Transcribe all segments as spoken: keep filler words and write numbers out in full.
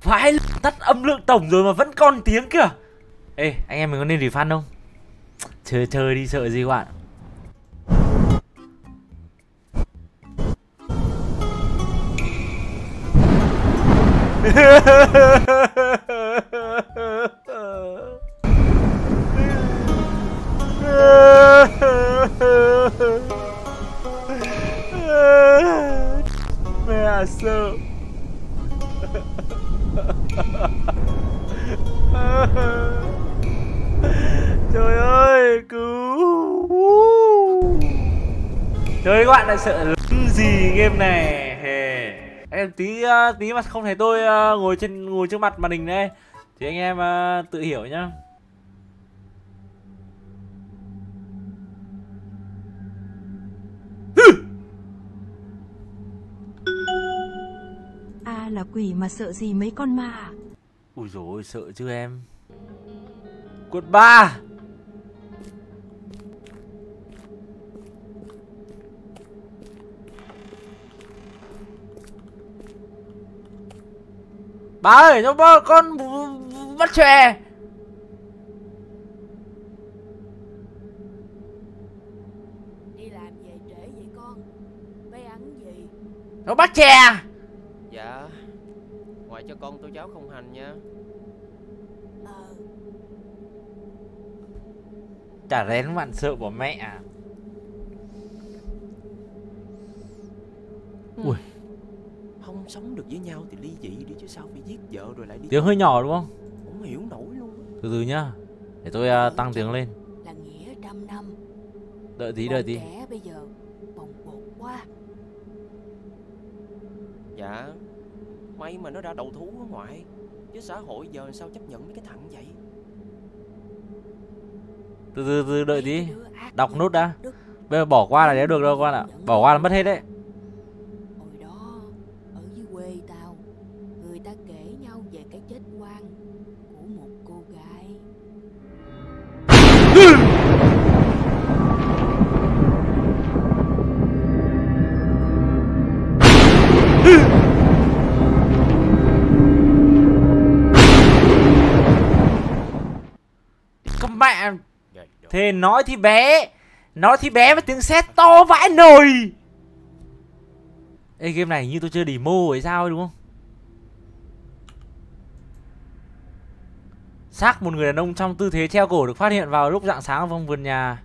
Vãi, tắt âm lượng tổng rồi mà vẫn còn tiếng kìa. Ê, anh em mình có nên refund không? Chơi chơi đi, sợ gì các bạn. Mẹ sợ. Trời ơi, cứu. Trời ơi, các bạn lại sợ lắm gì game này. Hề. Em tí uh, tí mà không thấy tôi uh, ngồi trên ngồi trước mặt màn hình đây thì anh em uh, tự hiểu nhá. À là quỷ mà sợ gì mấy con ma. Ui dồi ôi, sợ chứ em. Quật ba. Bà ơi, cho bơ con bắt chè. Đi làm về trễ vậy con? Phải ăn gì? Nó bắt chè. Dạ. Ngoại cho con tô cháo không hành nha. Ờ. Chả rén bạn sợ bỏ mẹ à. Ui. Không sống được với nhau thì ly dị đi chứ sao phải giết vợ rồi lại đi. Tiếng hơi nhỏ đúng không? Không hiểu nổi luôn. Từ từ nhá. Để tôi uh, tăng tiếng lên. Là nghĩa trăm năm. Đợi tí, đợi tí. Trẻ bây giờ bồng bột quá. Dạ. May mà nó ra đầu thú á ngoại. Chứ xã hội giờ sao chấp nhận mấy cái thằng vậy. Từ từ, từ đợi tí. Đọc nốt đã. Bây giờ bỏ qua là đéo được đâu con ạ. Bỏ qua là mất hết đấy. Hồi đó ở dưới quê tao, người ta kể nhau về cái chết oan của một cô gái. Các mẹ. Thế nói thì bé. Nói thì bé mà tiếng sét to vãi nồi. Ê, game này như tôi chơi demo hay sao ấy, đúng không? Xác một người đàn ông trong tư thế treo cổ được phát hiện vào lúc rạng sáng ở vòng vườn nhà.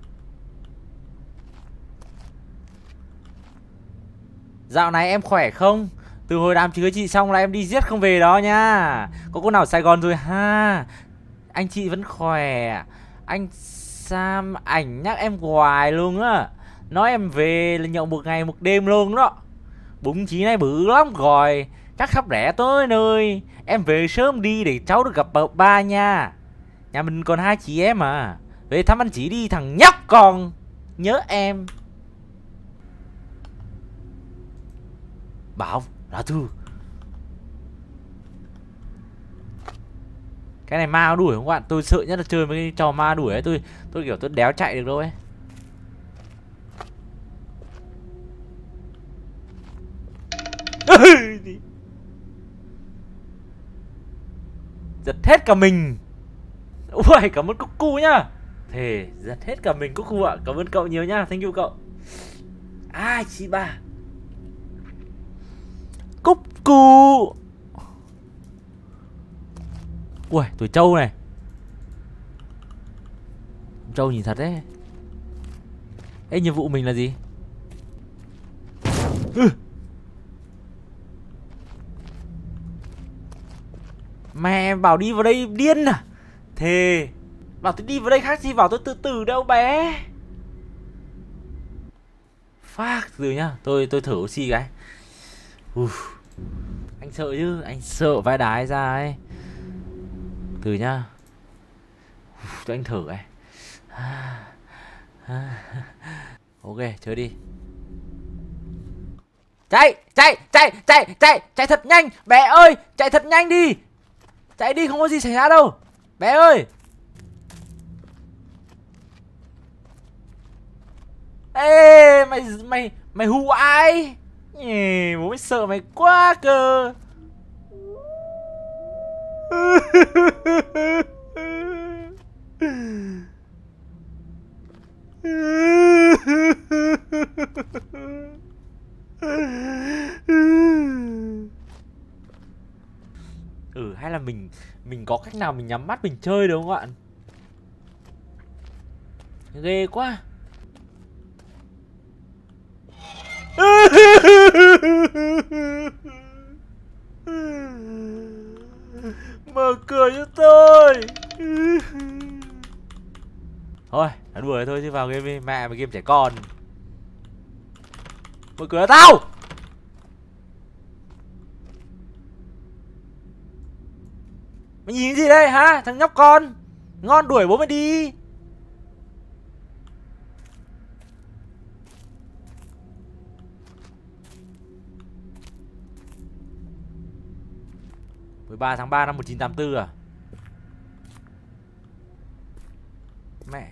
Dạo này em khỏe không? Từ hồi đám cưới chị xong là em đi giết không về đó nha. Có cô nào ở Sài Gòn rồi ha? Anh chị vẫn khỏe. Anh Sam ảnh nhắc em hoài luôn á. Nói em về là nhậu một ngày một đêm luôn đó. Bụng chị này bự lắm rồi. Chắc sắp rẻ tới nơi. Em về sớm đi để cháu được gặp bà, ba nha. Nhà mình còn hai chị em à. Về thăm anh chị đi thằng nhóc con. Nhớ em. Bảo là thư. Cái này ma đuổi không các bạn? Tôi sợ nhất là chơi mấy cái trò ma đuổi ấy. Tôi tôi kiểu tôi đéo chạy được đâu ấy. Giật hết cả mình. Ui, cảm ơn Cuckoo nhá. Thề giật hết cả mình Cuckoo ạ. Cảm ơn cậu nhiều nhá. Thank you cậu. Ai chị ba. Cuckoo. Ui, tuổi trâu này. Trâu nhìn thật đấy. Ê, nhiệm vụ mình là gì? Ừ. Mẹ bảo đi vào đây điên à? Thề. Bảo tôi đi vào đây khác gì bảo tôi từ từ đâu bé. Phát từ nhá. Tôi tôi thử oxy cái. Uf. Anh sợ chứ. Anh sợ vai đái ra ấy. Từ nhá. Uf, cho anh thử này. Ok, chơi đi. Chạy, chạy, chạy, chạy, chạy, chạy thật nhanh. Bé ơi, chạy thật nhanh đi. Chạy đi, không có gì xảy ra đâu. Bé ơi. Ê, mày, mày, mày hù ai? Bố mày sợ mày quá cơ. Ừ, hay là mình mình có cách nào mình nhắm mắt mình chơi được không ạ? Ghê quá. Mở cửa cho tôi. Thôi, đã đùa thôi chứ vào game đi, mẹ mày game trẻ con. Mở cửa cho tao. Mày nhìn gì đây hả? Thằng nhóc con. Ngon đuổi bố mày đi. mười ba tháng ba năm một nghìn chín trăm tám mươi tư à? Mẹ.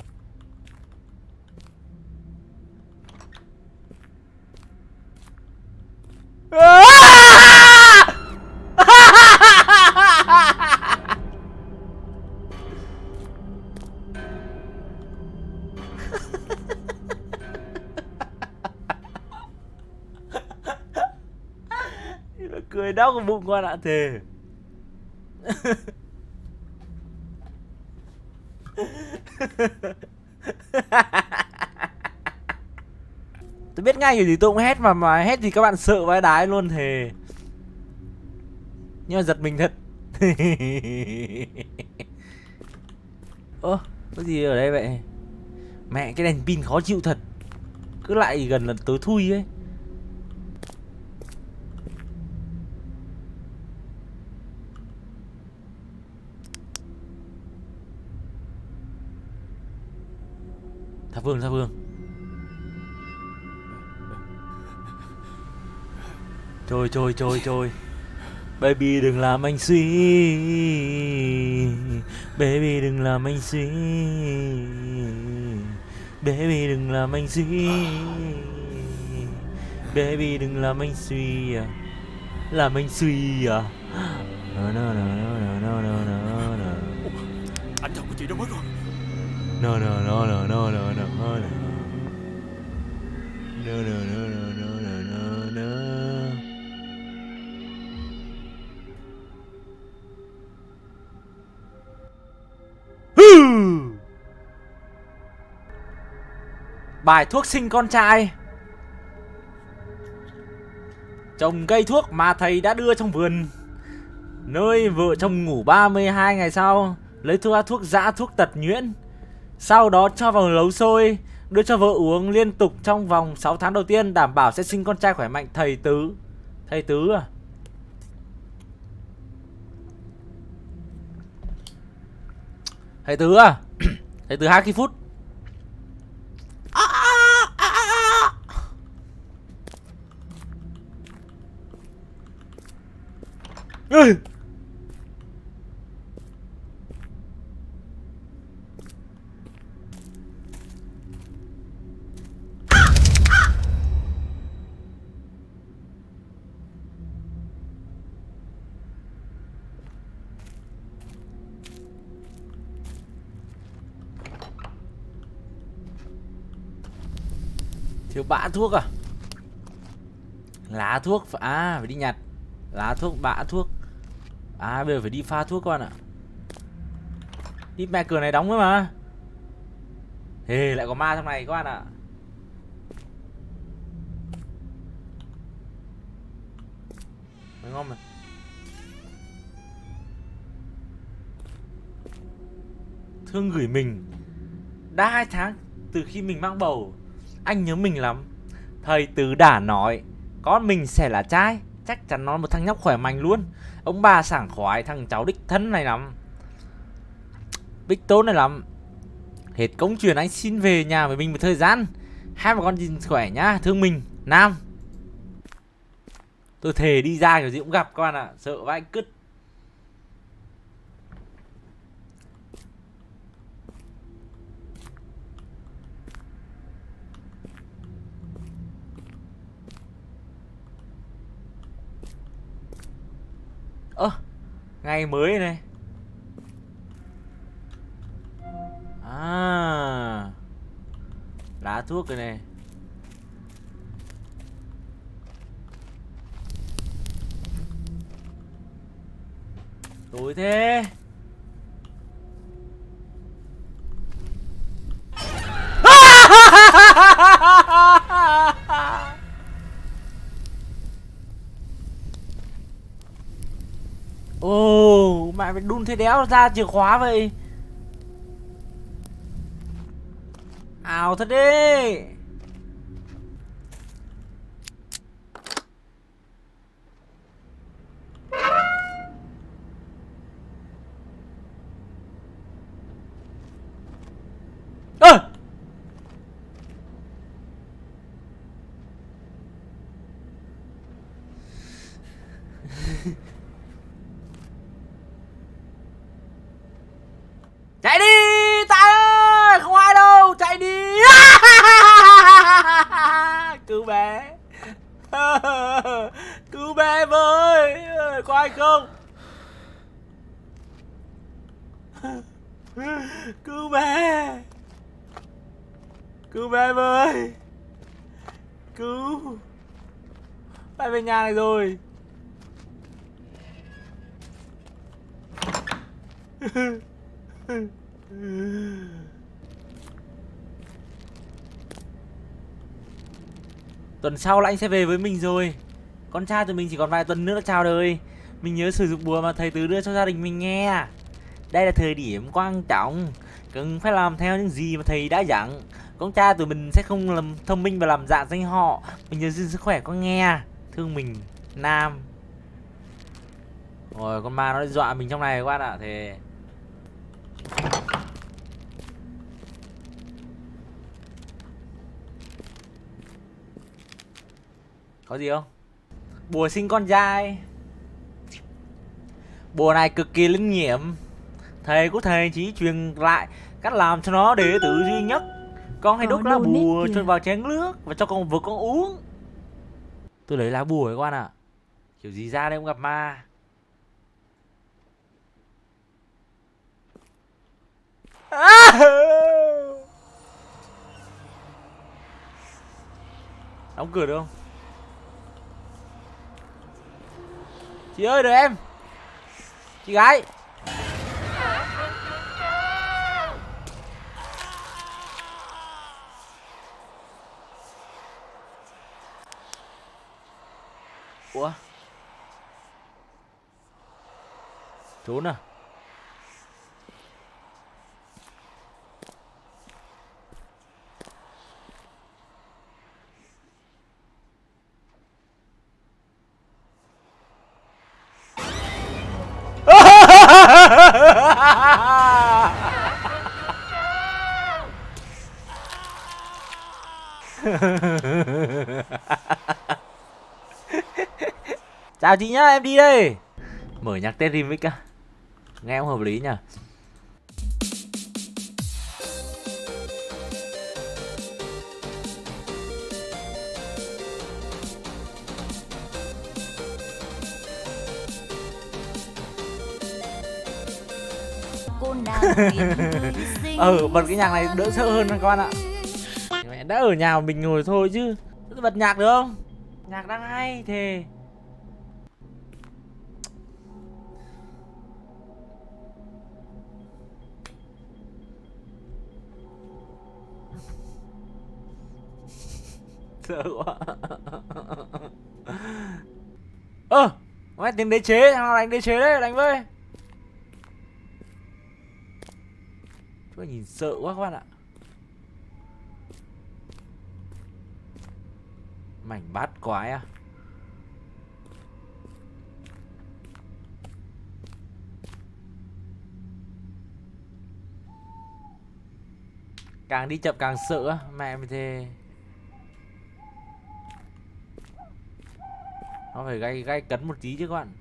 Cười đau cái bụng con ạ, thề. Tôi biết ngay kiểu gì tôi cũng hét, mà mà hét thì các bạn sợ vãi đái luôn, thề. Nhưng mà giật mình thật. Ơ, có gì ở đây vậy? Mẹ, cái đèn pin khó chịu thật. Cứ lại gần là tối thui ấy. Tháp Vương, Tháp Vương. Trôi, trôi, trôi, trôi. Baby đừng làm anh suy. Baby đừng làm anh suy. Baby đừng làm anh suy. Baby đừng làm anh suy à. Làm anh suy à. No, no, no, no, no, no, no, no. Anh chồng của chị đâu mất rồi? No, no, no, no, no, no, no, no. No, no, no, no, no, no, no, no. Bài thuốc sinh con trai. Trồng cây thuốc mà thầy đã đưa trong vườn. Nơi vợ chồng ngủ ba mươi hai ngày sau, lấy thuốc thuốc giã thuốc tật nhuyễn. Sau đó cho vào nấu sôi, đưa cho vợ uống liên tục trong vòng sáu tháng đầu tiên, đảm bảo sẽ sinh con trai khỏe mạnh. Thầy Tứ. Thầy Tứ à? Thầy Tứ à? Thầy Tứ hai phút. Ừ. Thiếu bã thuốc à? Lá thuốc à, phải đi nhặt lá thuốc, bã thuốc. À, bây giờ phải đi pha thuốc các bạn ạ. Đi mẹ, cửa này đóng nữa mà. Hề, lại có ma trong này các bạn ạ. Mày ngon mà. Thương gửi mình. Đã hai tháng từ khi mình mang bầu, anh nhớ mình lắm. Thầy Tứ đã nói con mình sẽ là trai. Chắc chắn nó một thằng nhóc khỏe mạnh luôn. Ông bà sảng khoái thằng cháu đích thân này lắm. Bích tốt này lắm. Hết công chuyện anh xin về nhà với mình một thời gian. Hai bà con nhìn khỏe nhá. Thương mình, Nam. Tôi thề đi ra kiểu gì cũng gặp các bạn ạ. Sợ vãi cứt. Ơ, ngày mới này. Lá thuốc cái này. Tối thế. Ồ, mẹ mày đun thế đéo ra chìa khóa vậy. Ảo thật đi. Ơ! Chạy đi, Tài ơi, không ai đâu, chạy đi. Cứu bé. Cứu bé với, có ai không? Cứu bé. Cứu bé với. Cứu. Phải về nhà này rồi. Tuần sau là anh sẽ về với mình rồi. Con trai tụi mình chỉ còn vài tuần nữa là chào đời. Mình nhớ sử dụng bùa mà thầy Tứ đưa cho gia đình mình nghe. Đây là thời điểm quan trọng, cần phải làm theo những gì mà thầy đã dặn. Con trai tụi mình sẽ không làm thông minh và làm dạ danh họ. Mình nhớ giữ sức khỏe con nghe. Thương mình, Nam. Rồi con ma nó dọa mình trong này các bạn ạ. Thì có gì không? Bùa sinh con trai. Bùa này cực kỳ linh nghiệm. Thầy của thầy chỉ truyền lại cách làm cho nó đệ tử duy nhất. Con hãy đốt lá bùa cho vào chén nước và cho con vượt con uống. Tôi lấy lá bùa các bạn ạ. Kiểu gì ra đây cũng gặp ma. À! Đóng cửa được không? Chị ơi đợi em. Chị gái. Ủa? Trốn à? Chào chị nhá, em đi đây. Mở nhạc Tết remix á. Nghe không hợp lý nhỉ. Ừ, bật cái nhạc này đỡ sợ hơn các bạn ạ. Mẹ đã ở nhà mình ngồi thôi chứ. Bật nhạc được không? Nhạc đang hay thề. Sợ quá. Ơ, à, mày tìm đế chế, thằng nào đánh đế chế đấy, đánh với. Chú nhìn sợ quá các bạn ạ. Mảnh bát quái à? Càng đi chậm càng sợ á, mẹ mày thề. Nó phải gay gay cấn một tí chứ các bạn.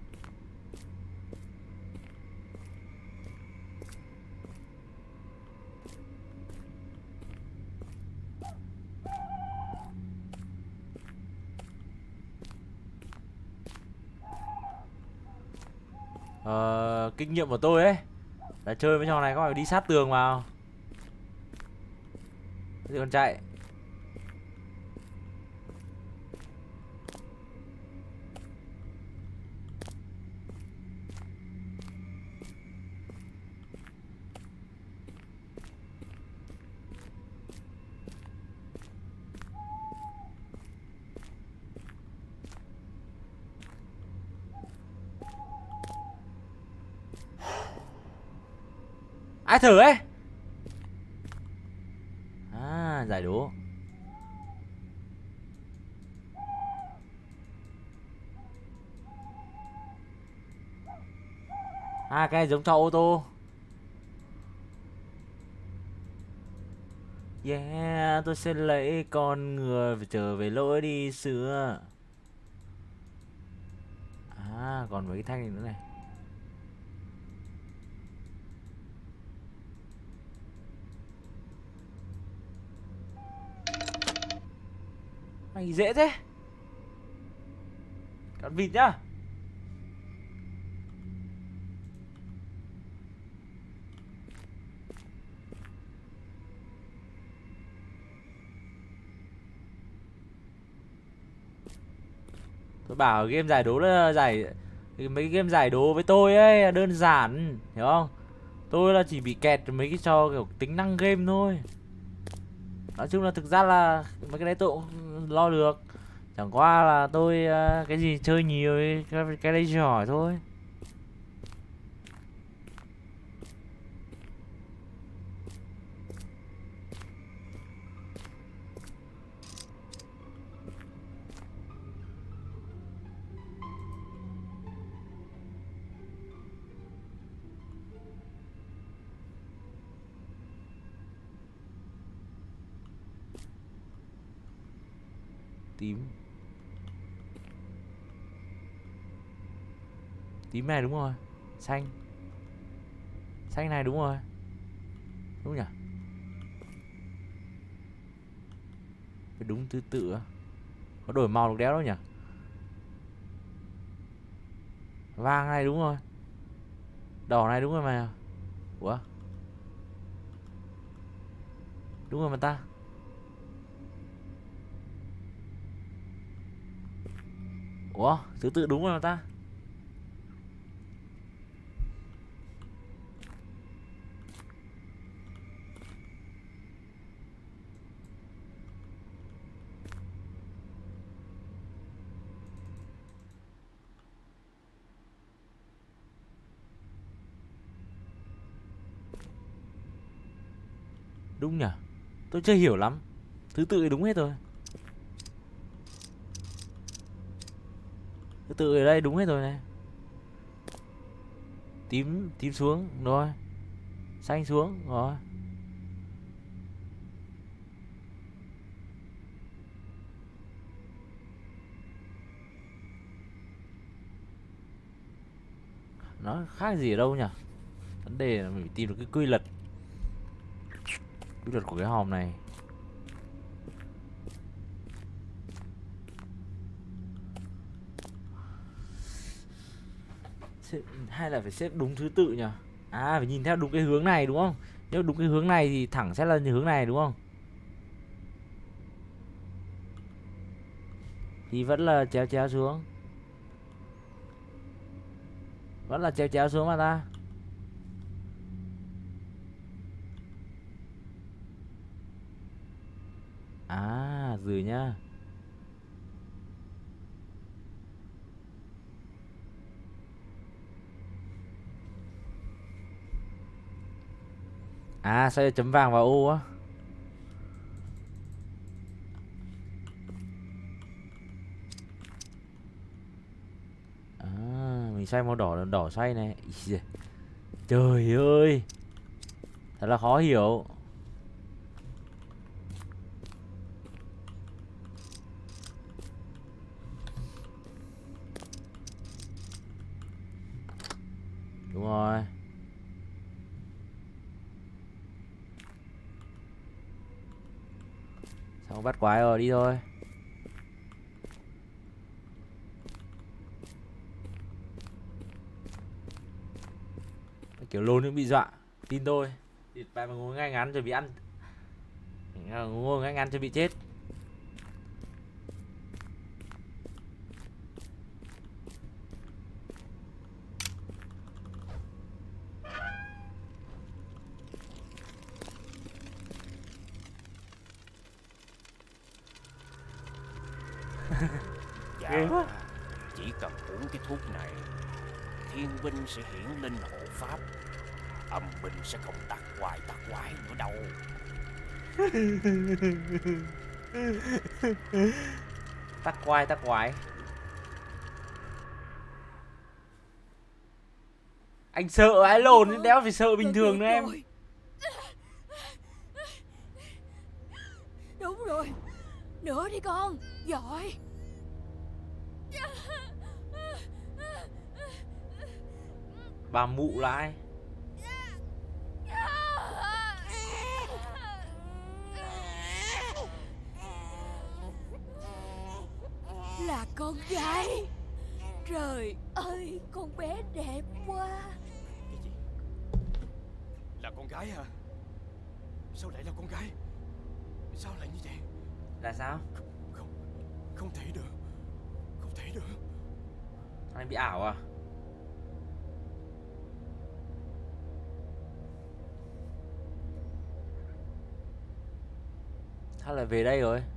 Ờ, kinh nghiệm của tôi ấy là chơi với trò này các bạn phải đi sát tường vào. Cái gì con chạy. Ai thử ấy? À, giải đố. À, cái này giống trò ô tô. Yeah, tôi sẽ lấy con người và trở về lối đi xưa. À, còn mấy cái thanh này nữa này. Mày dễ thế. Con vịt nhá. Tôi bảo game giải đố là giải mấy game giải đố với tôi ấy là đơn giản, hiểu không? Tôi là chỉ bị kẹt mấy cái trò kiểu tính năng game thôi. Nói chung là thực ra là mấy cái đấy tôi cũng lo được. Chẳng qua là tôi cái gì chơi nhiều ấy, cái, cái đấy giỏi thôi. Tím. Tím này đúng rồi. Xanh. Xanh này đúng rồi. Đúng nhỉ? Phải đúng thứ tự á. Có đổi màu được đéo đâu nhỉ? Vàng này đúng rồi. Đỏ này đúng rồi mà. Ủa? Đúng rồi mà ta. Ủa? Thứ tự đúng rồi mà ta. Đúng nhỉ? Tôi chưa hiểu lắm. Thứ tự thì đúng hết rồi. Thứ tự ở đây đúng hết rồi này. Tím tím xuống rồi. Xanh xuống rồi. Nó khác gì ở đâu nhỉ? Vấn đề là mình phải tìm được cái quy luật. Quy luật của cái hòm này. Xếp, hay là phải xếp đúng thứ tự nhỉ? À, phải nhìn theo đúng cái hướng này đúng không? Nếu đúng cái hướng này thì thẳng sẽ là hướng này đúng không? Thì vẫn là chéo chéo xuống. Vẫn là chéo chéo xuống mà ta. À, rồi nhá. À, sao chấm vàng vào ô á? À, mình xoay màu đỏ, đỏ xoay này. Trời ơi, thật là khó hiểu. Đúng rồi. Xong bắt quái rồi, đi thôi. Kiểu lôn cũng bị dọa. Tin tôi. Bạn mà ngồi ngay ngắn rồi bị ăn. Ngồi ngay ngắn cho bị chết. Dạ, chỉ cần uống cái thuốc này, thiên binh sẽ hiển linh hộ pháp, Âm binh sẽ không tắc hoài tắc hoài nữa đâu. Tắc quai tắc quái. Anh sợ ái lồn nên đéo phải sợ bình thường nữa em. Đúng rồi. Nữa đi con. Giỏi. Bà mụ là ai? Là con gái. Trời ơi, con bé đẹp quá. Cái gì? Là con gái hả? Sao lại là con gái? Sao lại như vậy? Là sao? Không, không thể được. Không thể được. Anh bị ảo à? Sao lại về đây rồi?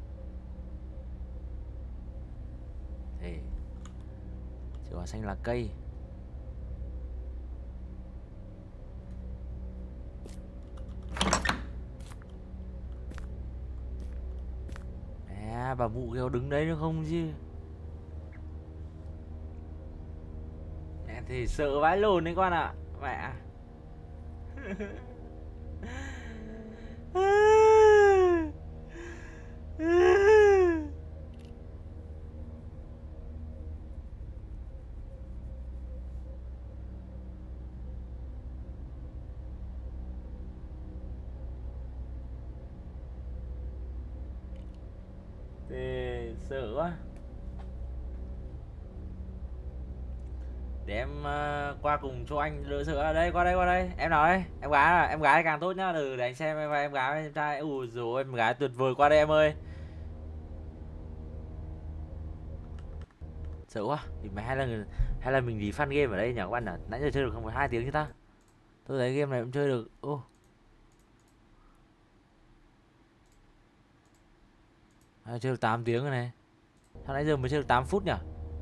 Thì chỉ quả xanh là cây. À, bà mụ kêu đứng đấy nữa không chứ. Mẹ thì sợ vãi lồn đấy con ạ. Mẹ. Thì sợ quá. Để em uh, qua cùng cho anh đỡ sợ. Đây, qua đây, qua đây. Em nói đây. Em gái là em gái càng tốt nhá. Từ để anh xem em em gái em trai. Ui dồi em gái tuyệt vời, qua đây em ơi. Sợ quá. Thì mày hay là hay là mình đi fan game ở đây nhỉ các bạn nhỉ? Nãy giờ chơi được không phải hai tiếng chứ ta. Tôi thấy game này cũng chơi được. Ô. À, chơi được tám tiếng rồi này. Sao nãy giờ mới chơi được tám phút nhỉ?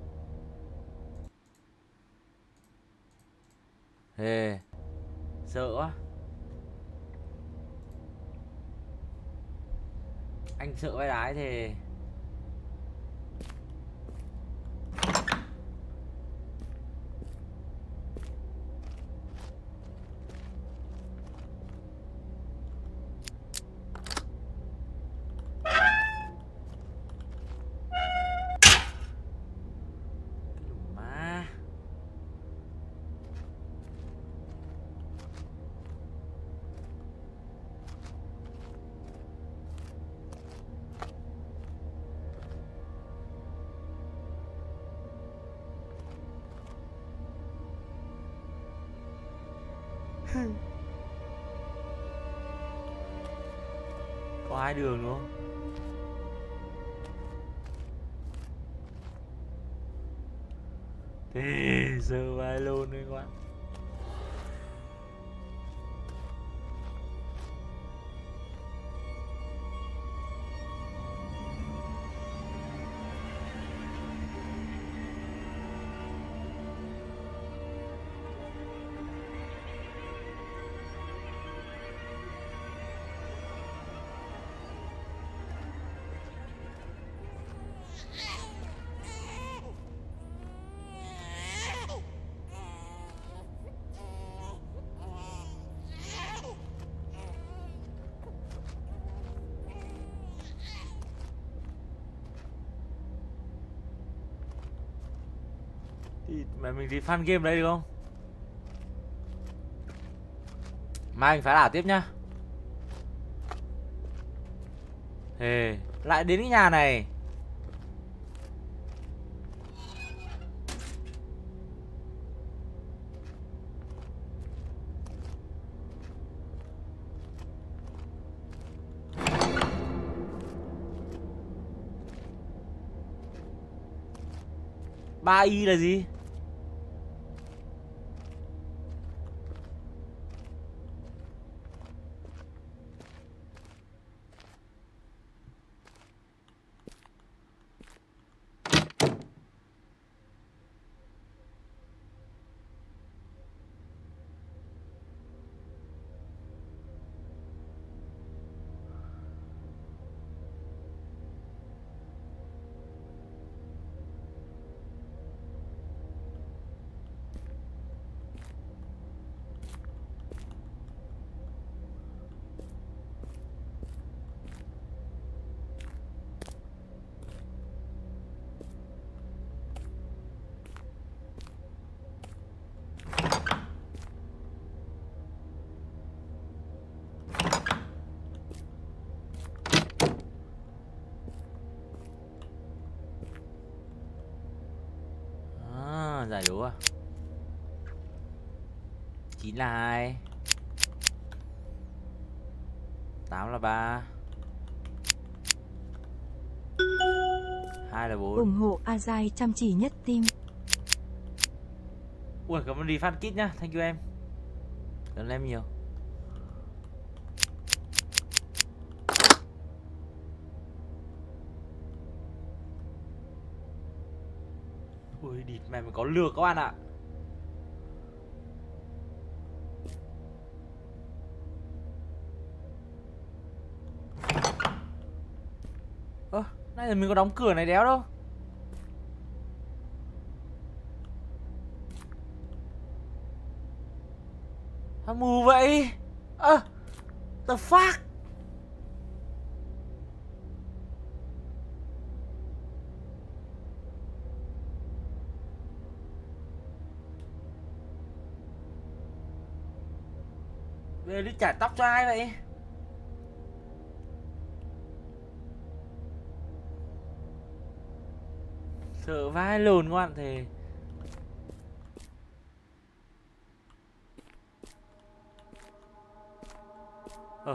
Ê, sợ quá. Anh sợ vai đái thì má. Có hai đường đúng không? Thế giờ vai lôn đấy các bạn. Thì mà mình đi fan game đây được không? Mai mình phải đảo tiếp nhá. Hề, lại đến cái nhà này. ba y là gì? hai lúa. Chín là hai. Tám là ba. Hai là bốn. ủng hộ Azai chăm chỉ nhất team. Ui, cảm ơn refund kit nhá, thank you em. Cảm ơn em nhiều. Ui, địt mẹ mình có lược các bạn ạ. Ơ, à, nãy giờ mình có đóng cửa này đéo đâu. Sao mù vậy? Ơ, à, the fuck? Về đi chải tóc cho ai vậy? Sợ vai lồn các bạn thề. Ờ.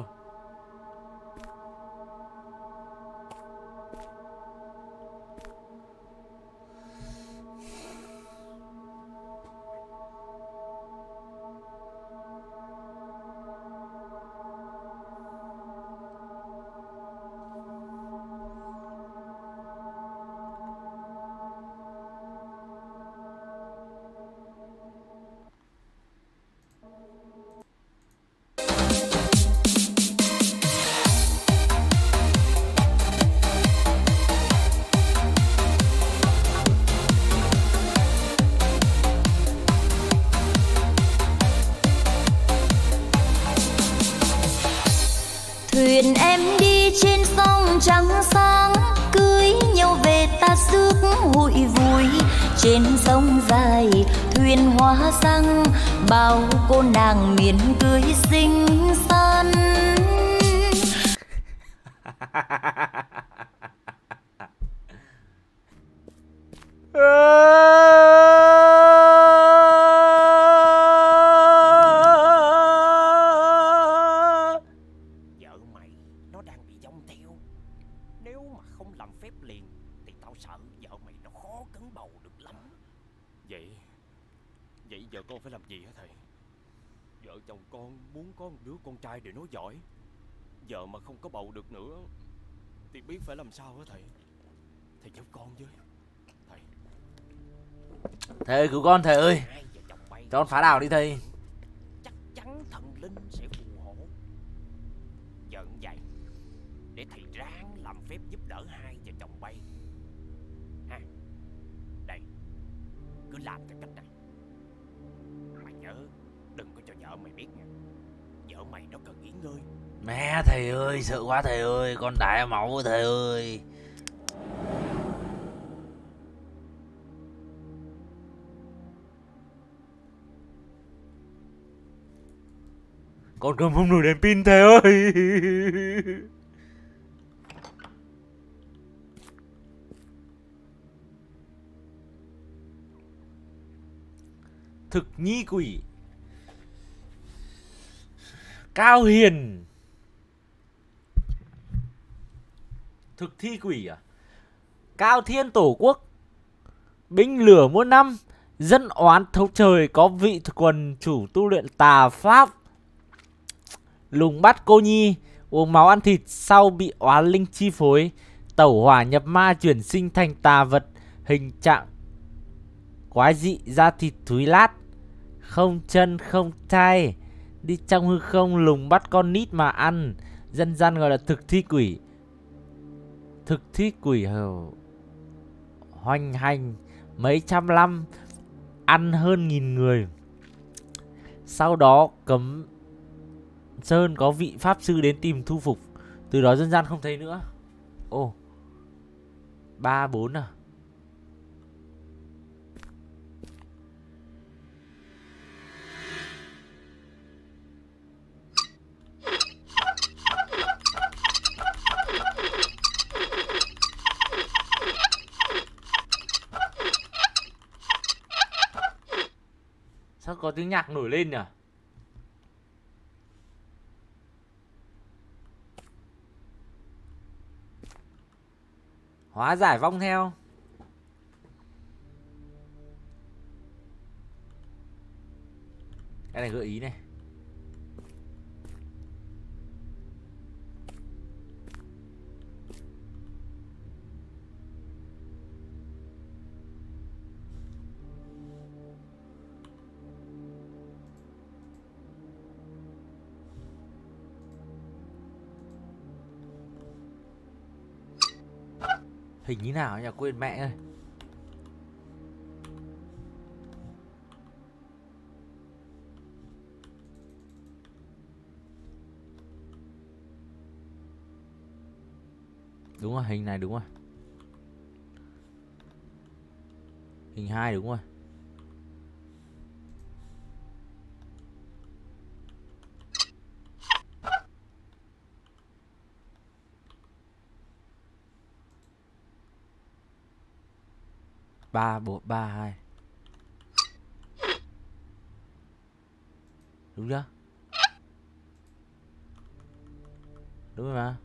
Thuyền em đi trên sông trắng sáng, cưới nhau về ta rước hụi vui. Trên sông dài thuyền hoa xăng, bao cô nàng miền cưới xinh xắn. Con trai để nó giỏi, vợ mà không có bầu được nữa thì biết phải làm sao hả thầy? Thầy giúp con với thầy. Thầy ơi cứu con thầy ơi, cho con phá đảo đi thầy. Chắc chắn thần linh sẽ phù hộ. Giờ như vậy để thầy ráng làm phép giúp đỡ hai vợ chồng bay ha. Đây, cứ làm theo cách này. Mày nhớ đừng có cho vợ mày biết nha. Vợ mày nó cần nghỉ ngơi. Mẹ thầy ơi, sợ quá thầy ơi, con đái máu của thầy ơi. Con cầm không nổi đèn pin thầy ơi. Thực nhi quỷ. Cao Hiền. Thực thi quỷ à? Cao Thiên Tổ Quốc. Binh lửa muôn năm. Dân oán thấu trời. Có vị quần chủ tu luyện tà pháp. Lùng bắt cô nhi. Uống máu ăn thịt sau bị oán linh chi phối. Tẩu hỏa nhập ma chuyển sinh thành tà vật. Hình trạng quái dị, da thịt thúi lát. Không chân không tay. Đi trong hư không lùng bắt con nít mà ăn. Dân gian gọi là thực thi quỷ. Thực thi quỷ hầu hoành hành mấy trăm năm, ăn hơn nghìn người. Sau đó cấm sơn có vị pháp sư đến tìm thu phục. Từ đó dân gian không thấy nữa. Ồ, ba bốn à? có tiếng nhạc nổi lên nhỉ? Hóa giải vong theo. Cái này gợi ý này. Hình như nào nhỉ? Quên mẹ ơi. Đúng rồi, hình này đúng rồi. Hình hai đúng rồi. Ba bộ ba hai. Đúng chưa? Đúng rồi mà.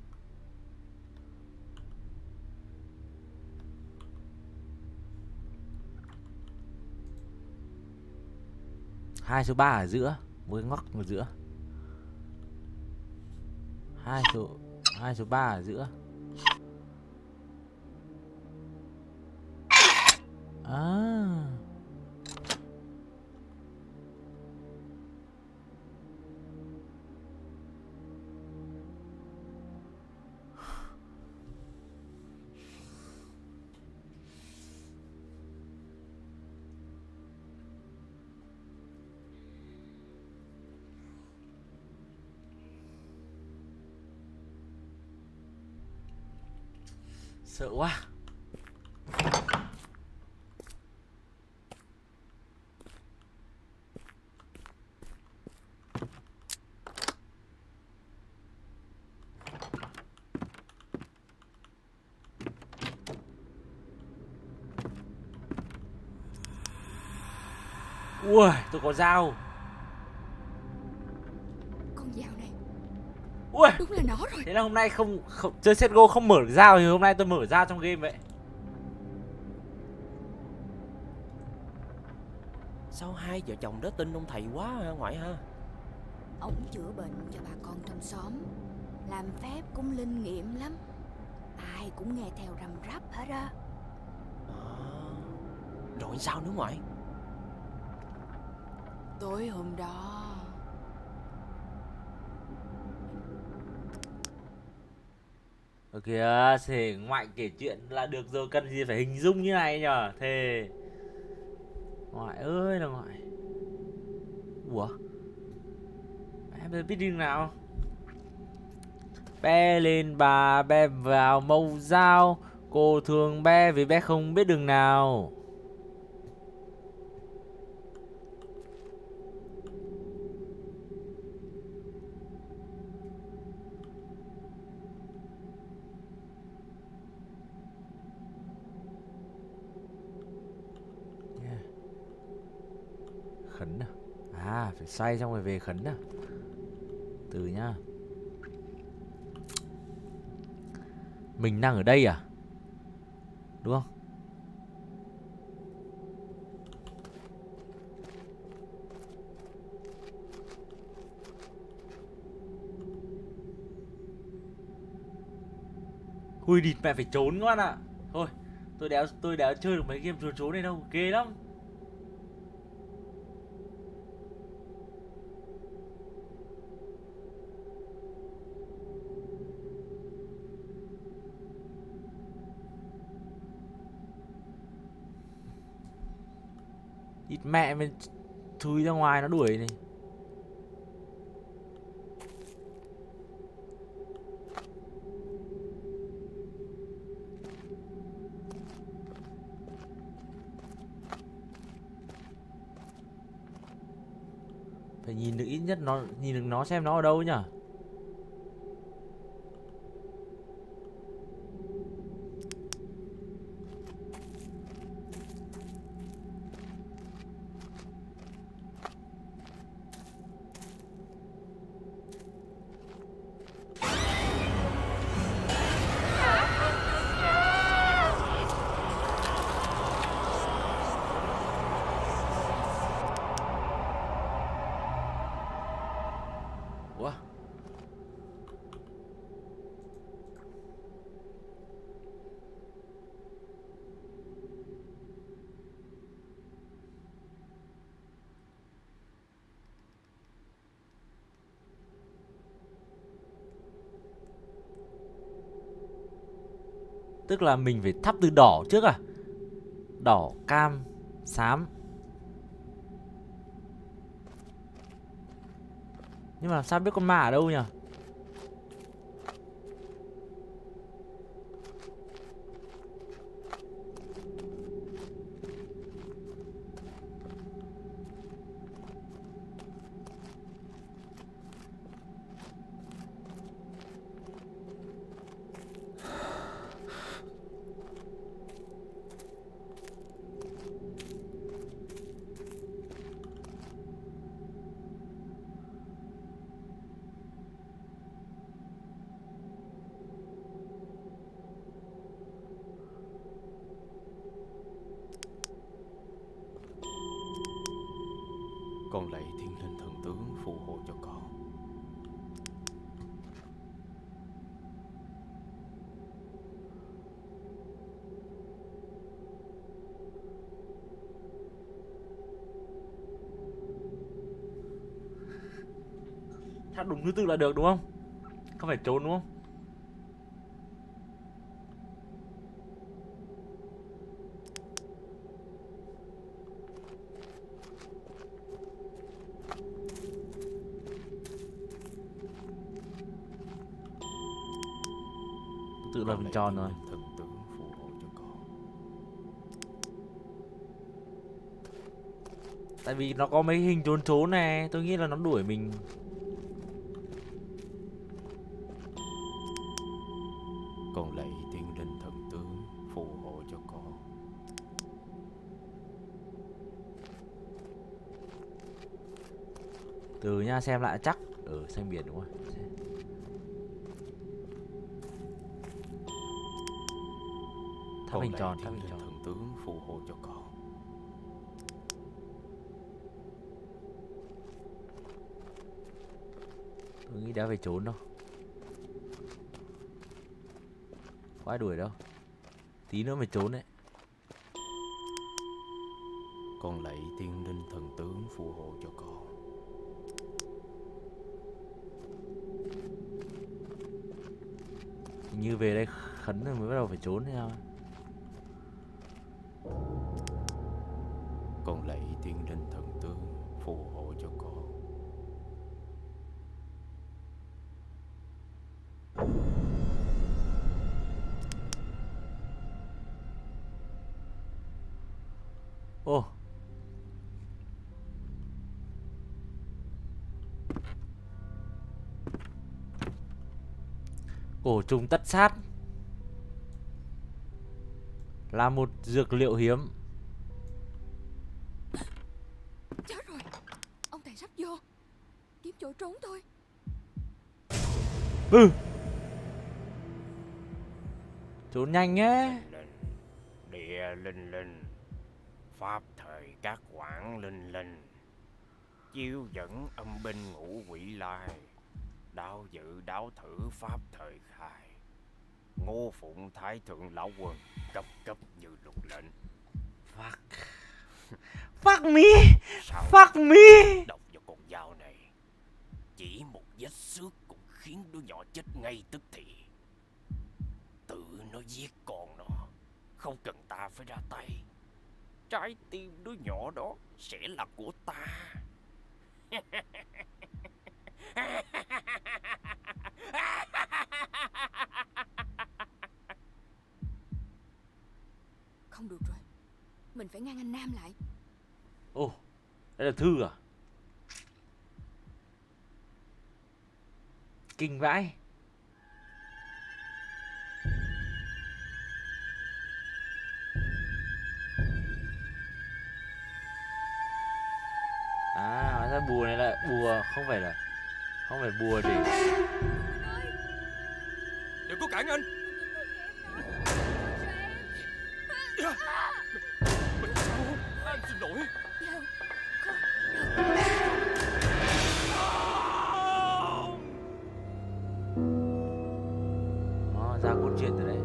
Hai số ba ở giữa, một cái ngóc ở giữa. Hai số hai số ba ở giữa. À. Sợ quá. Ui, tôi có dao. Con dao này. Ui, đúng là nó rồi. thế là hôm nay không, không chơi xê ét giê ô không mở được dao thì hôm nay tôi mở dao trong game vậy. Sao hai vợ chồng đó tin ông thầy quá ha ngoại ha? Ông chữa bệnh cho bà con trong xóm, làm phép cũng linh nghiệm lắm, ai cũng nghe theo răm rắp hết á. À, rồi sao nữa ngoại? Tối hôm đó Ok, kìa, thì ngoại kể chuyện là được rồi, cần gì phải hình dung như này nhở? Thề. Ngoại ơi là ngoại. Ủa? Em biết đường nào? Bé lên bà, bé vào mâu dao. Cô thương bé vì bé không biết đường nào. Khấn à? À, phải xoay xong rồi về khấn à? Từ nhá. Mình đang ở đây à? Đúng không? Ui địt mẹ, phải trốn các bạn ạ. Thôi, tôi đéo tôi đéo chơi được mấy game trốn trốn này đâu, ghê lắm. Ít mẹ mình chui ra ngoài nó đuổi này. Phải nhìn được ít nhất nó, nhìn được nó xem nó ở đâu nhở. Tức là mình phải thắp từ đỏ trước à? Đỏ, cam, xám. Nhưng mà làm sao biết con ma ở đâu nhỉ? Con lạy thiên linh thần tướng phù hộ cho con. Thắp đúng thứ tự là được đúng không? Không phải trốn đúng không? Tự là Con hình lạy tròn thiên rồi. linh thần tướng phù hộ cho con. Tại vì nó có mấy hình trốn trốn này, tôi nghĩ là nó đuổi mình. Con lạy thiên linh thần tướng phù hộ cho con. Từ nha, xem lại chắc. Ừ, xanh biển đúng rồi. Thắp Con hình lạy tròn, thiên thắp hình linh tròn. thần tướng phù hộ cho con. Tôi nghĩ đéo phải trốn đâu. Có ai đuổi đâu. Tí nữa mới trốn đấy. Con lạy thiên linh thần tướng phù hộ cho con. Hình như về đây khấn rồi mới bắt đầu phải trốn hay sao? Con lạy thiên linh thần tướng phù hộ cho con. Ô. Cổ trùng tất sát là một dược liệu hiếm. Chết rồi, ông thầy sắp vô. Kiếm chỗ trốn thôi. Ừ. Trốn nhanh ấy. Linh, địa linh linh, pháp thời các quảng linh linh, chiêu dẫn âm binh ngũ quỷ lai, đao dự đáo thử pháp thời khai, Ngô Phụng Thái Thượng Lão Quân cấp cấp như luật lệnh. Fuck. Fuck me. Sao Fuck me. độc vào con dao này, chỉ một vết xước cũng khiến đứa nhỏ chết ngay tức thì. Tự nó giết con nó, không cần ta phải ra tay. Trái tim đứa nhỏ đó sẽ là của ta. Không được rồi, mình phải ngăn anh Nam lại. Ồ, oh, đây là thư à? Kinh vãi. À, hóa ra bùa này là bùa, không phải là không phải bùa để. Đừng có cản anh. Mình sao? Anh xin lỗi. Đó, ra cốt truyện từ đấy.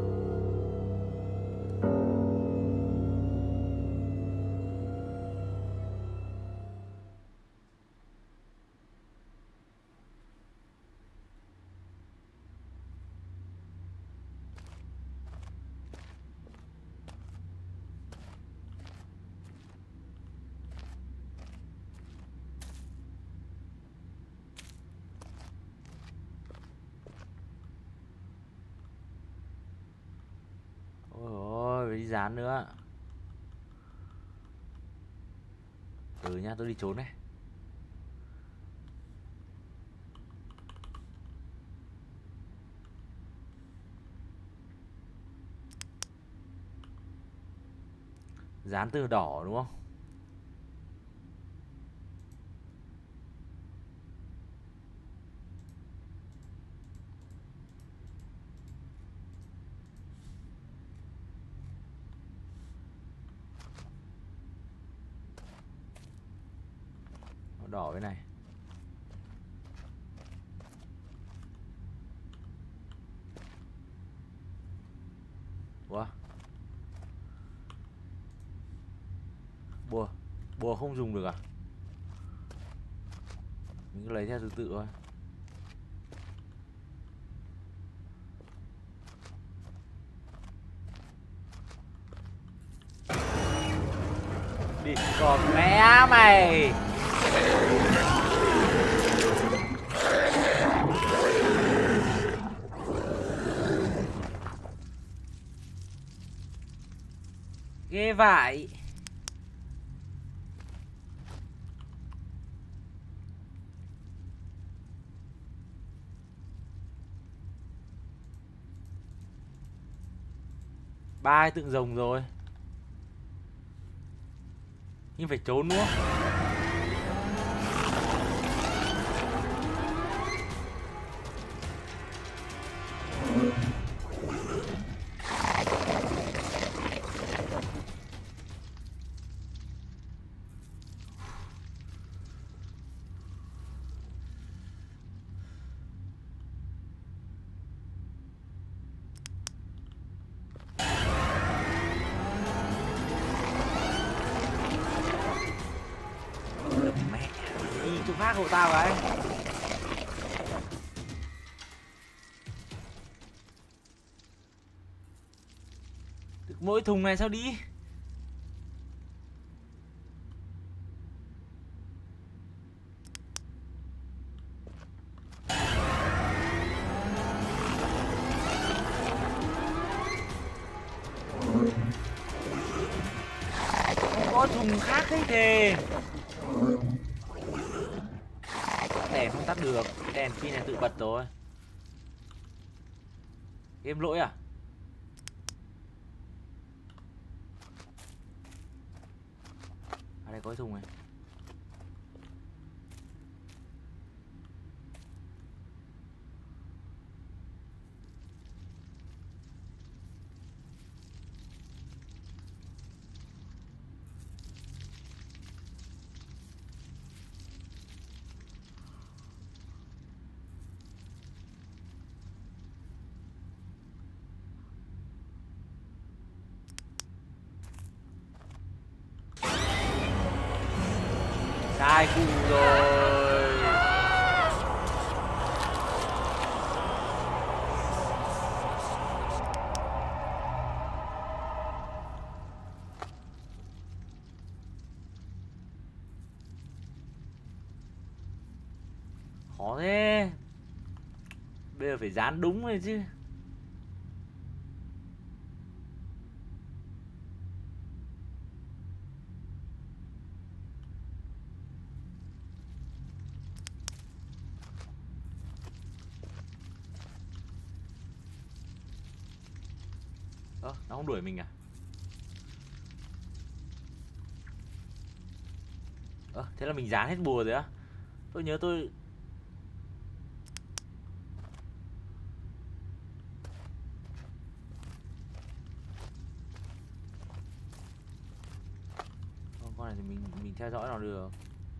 dán nữa. Ừ nha, tôi đi trốn này. Dán từ đỏ đúng không? Nó đỏ cái này. Ủa? Bùa. Bùa không dùng được à? Mình cứ lấy theo thứ tự thôi. Đi còn mẹ mày. Ghê vãi. Ba ai tượng rồng rồi. Nhưng phải trốn đúng không? Mẹ, đi chỗ khác hộ tao cái. Được mỗi thùng này sao đi? Không có thùng khác ấy thề. Đèn không tắt được, cái đèn pin này tự bật rồi. Game lỗi à? À đây có cái thùng này. Sai khu rồi. Khó thế. Bây giờ phải dán đúng rồi chứ. Ơ, nó không đuổi mình à? Ơ, thế là mình dán hết bùa rồi á? Tôi nhớ tôi... Con con này thì mình mình theo dõi nó được.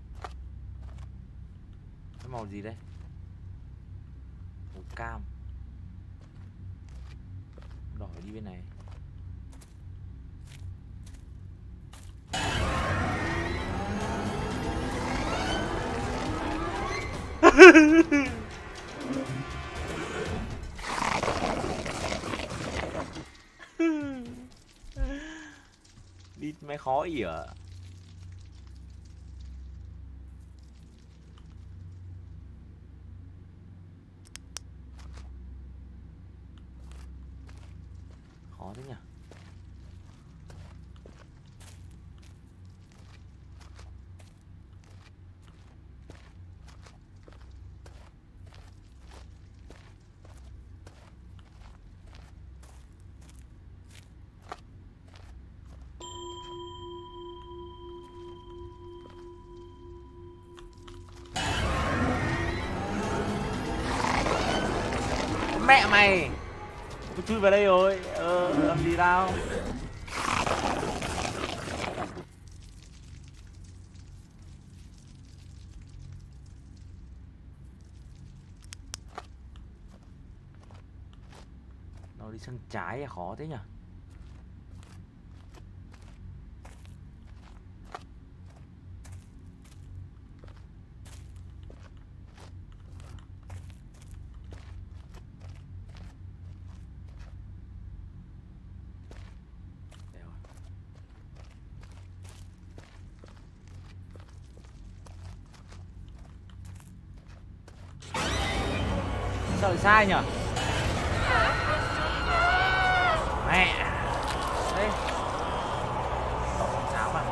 Cái màu gì đây? Màu cam. Đỏ đi bên này. Đi mày khó ỉa. Khó thế nhỉ? mẹ mày. Tôi chui vào đây rồi. Ờ, làm gì tao? Nó đi sang trái à, khó thế nhỉ? Sao lại sai nhỉ? Mẹ. Đây. Cháo mà.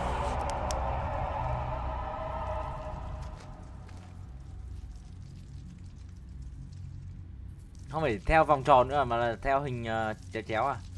Không phải theo vòng tròn nữa mà là theo hình uh, chéo chéo à?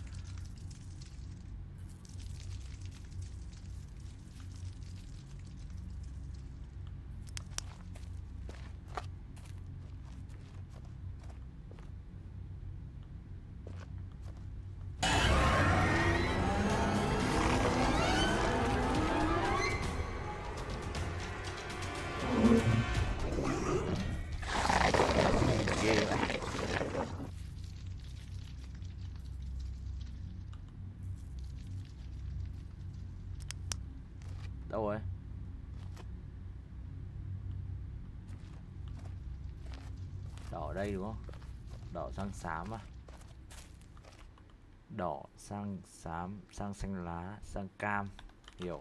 Đâu rồi? Đỏ ở đây đúng không? Đỏ sang xám à? Đỏ sang xám, sang xanh lá, sang cam. Hiểu.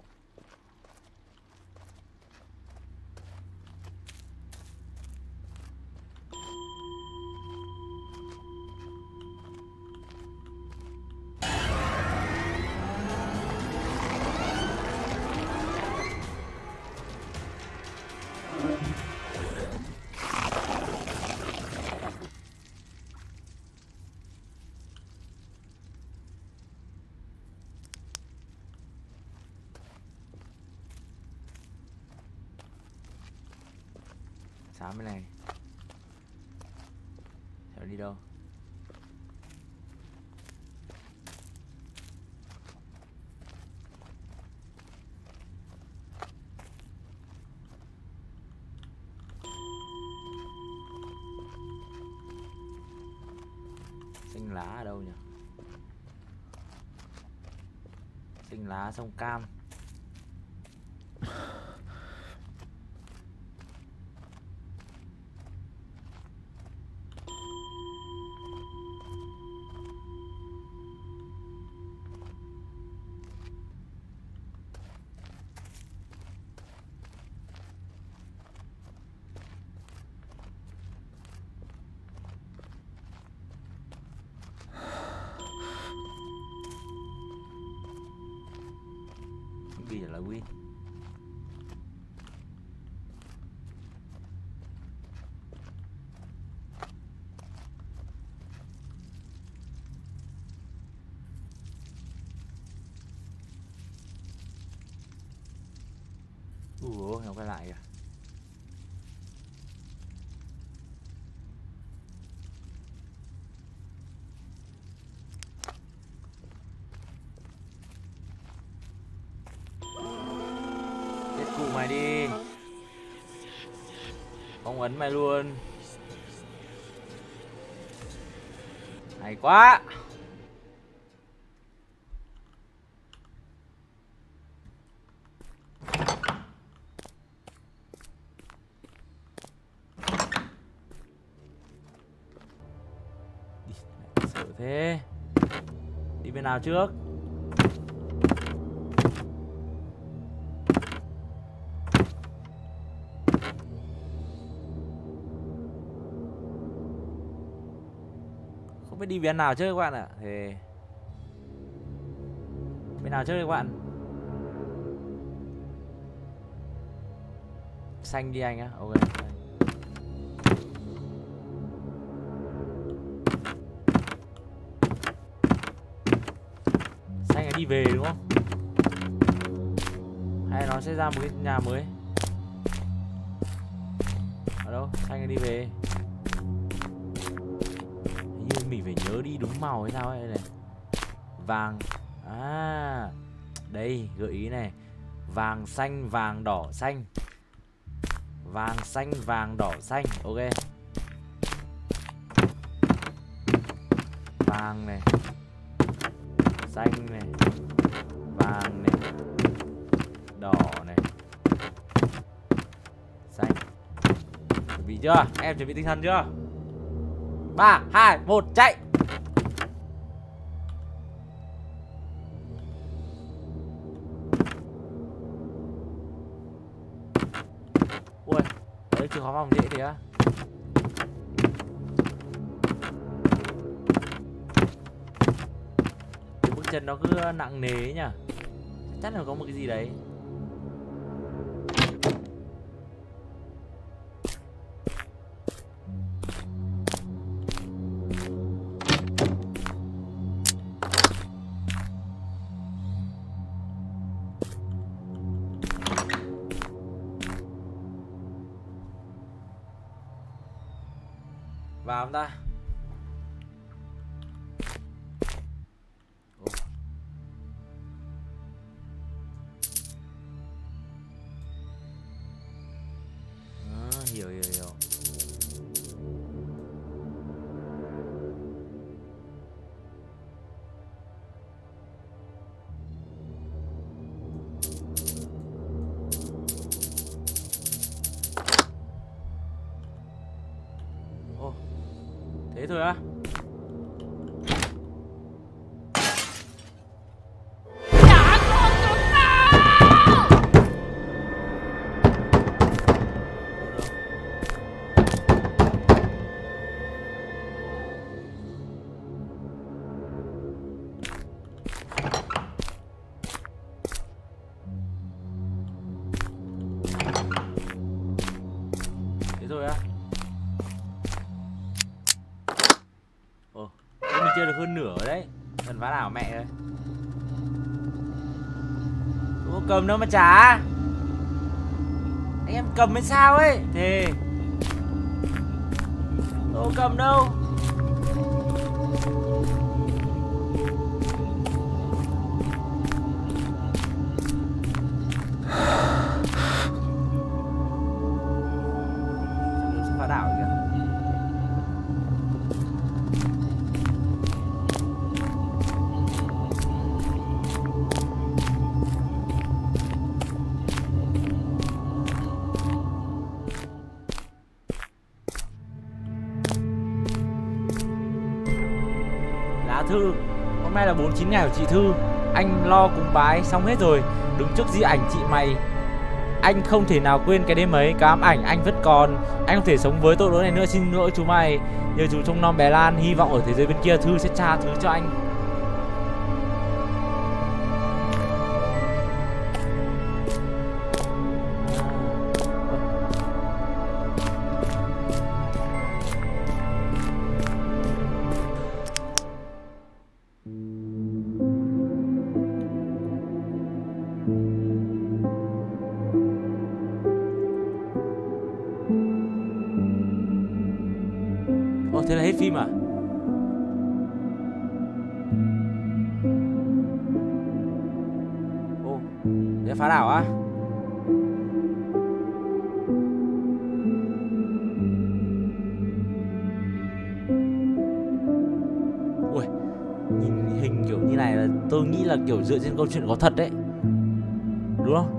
Xám cái này. Sẽ đi đâu? Xanh lá ở đâu nhỉ? Xanh lá sông cam. Ghi là win. Ủa, nó quay lại kìa. Cụ mày đi. Không ấn mày luôn. Hay quá. Đi, sợ thế. Đi bên nào trước? Không biết đi bên nào chứ các bạn ạ. Thì bên nào chứ các bạn? Xanh đi anh á. Ok. Xanh là đi về đúng không? Hay nó sẽ ra một cái nhà mới? Ở đâu? Xanh là đi về. mình phải nhớ đi đúng màu hay sao ấy này. Vàng. À, đây gợi ý này. Vàng xanh vàng đỏ xanh. Vàng xanh vàng đỏ xanh. Ok. Vàng này, xanh này, vàng này, đỏ này, xanh. Chuẩn bị chưa? Em chuẩn bị tinh thần chưa? Ba, hai, một, chạy. Ui, đấy chưa khó vòng dễ thế á. Cái bước chân nó cứ nặng nề nhỉ. Chắc là có một cái gì đấy. Vào không ta? Ồ. À, hiểu hiểu hiểu. Thế thôi á? Trả con tụi tao! Thế thôi á? Mình chơi được hơn nửa rồi đấy. Cần phá đảo mẹ ơi. Tôi có cầm đâu mà trả. Anh em cầm hay sao ấy. Thề tôi có cầm đâu. Phá đảo kìa. Thư, hôm nay là bốn mươi chín ngày của chị Thư. Anh lo cúng bái xong hết rồi. Đứng trước di ảnh chị mày. Anh không thể nào quên cái đêm ấy. Cái ám ảnh anh vẫn còn. Anh không thể sống với tội lỗi này nữa. Xin lỗi chú mày. Nhờ chú trông nom bé Lan. Hy vọng ở thế giới bên kia Thư sẽ tha thứ cho anh. Ồ, thế là hết phim à? Ồ, thế là phá đảo á? Ui, nhìn hình kiểu như này là tôi nghĩ là kiểu dựa trên câu chuyện có thật đấy. Đúng không?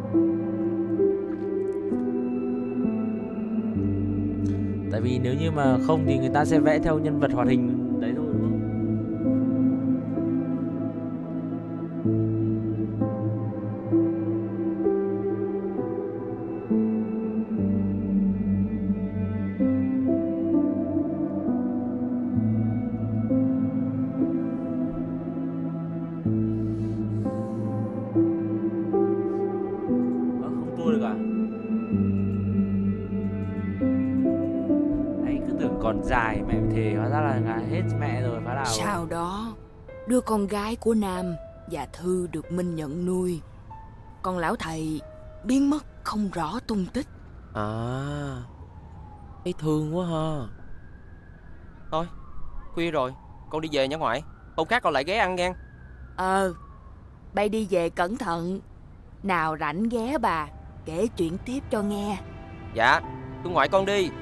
Tại vì nếu như mà không thì người ta sẽ vẽ theo nhân vật hoạt hình đấy thôi, đúng không? À, không tua được à? Còn dài mẹ thề, hóa ra là hết mẹ rồi phá đảo. Sau đó đứa con gái của Nam và Thư được Minh nhận nuôi. Còn lão thầy biến mất không rõ tung tích. À, thấy thương quá ha. Thôi Khuya rồi, con đi về nha ngoại. Hôm khác con lại ghé ăn nghe. Ờ, bay đi về cẩn thận. Nào rảnh ghé bà, kể chuyện tiếp cho nghe. Dạ, tôi ngoại con đi.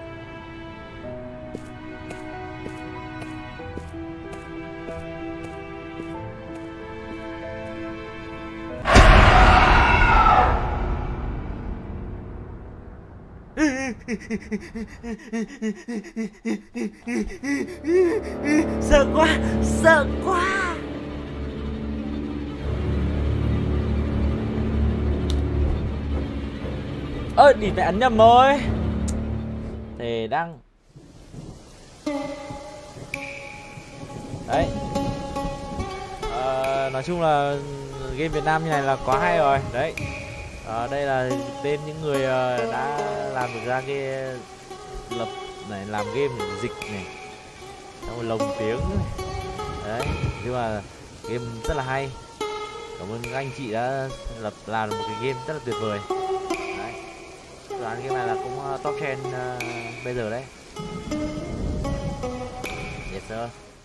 Sợ quá, sợ quá. Ơ, đi mẹ ấn nhầm rồi. Thề đăng. Đấy. Ờ, nói chung là game Việt Nam như này là quá hay rồi. Đấy. Ờ, đây là tên những người uh, đã làm được ra cái lập này, làm game này, dịch này, xong rồi lồng tiếng này. Đấy, nhưng mà game rất là hay. Cảm ơn các anh chị đã lập làm được một cái game rất là tuyệt vời. Đấy, đoán game này là cũng uh, top trend uh, bây giờ đấy. Yes sir.